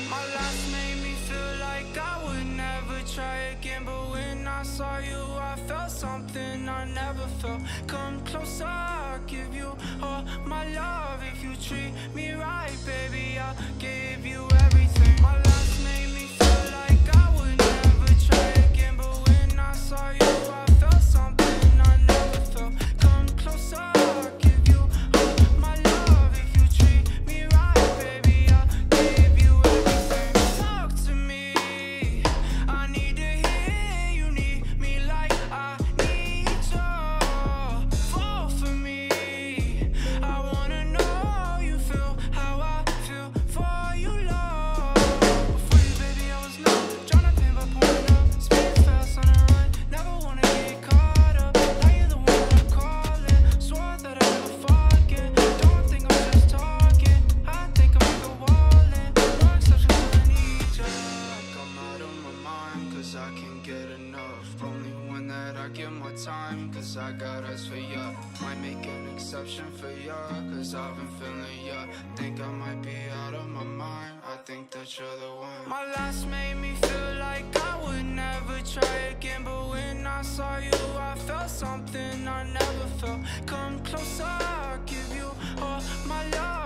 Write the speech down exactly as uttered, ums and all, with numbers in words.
My last made me feel like I would never try again, but when I saw you, I felt something I never felt. Come closer, I'll give you all my love. If you treat me right, baby, I'll give you everything. My last made me feel like I would never try again, but when I saw you, I felt something I never felt. Come closer, I'll give you all my love. If you treat me right, baby, I'll give you everything. Talk to me, I need to hear you need me like I need you. Fall for me, I wanna know you feel how I feel for you, love. Before you, baby, I was numb, tryna pin by pulling up, speed fast on the run, never wanna get caught up. Now you're the one that I'm calling, swore that I'd never forget. Don't think I'm just talking, I think I'm like a wallin'. No exception to I need ya. Like I'm out of my mind, cause I can't get enough. Only one that I give my time, cause I got eyes for ya. Might make an exception for ya, cause I've been feeling ya. Think I might be out of my mind, I think that you're the one. My last made me feel like I would never try again, but when I saw you, I felt something I never felt. Come closer, I'll give you all my love.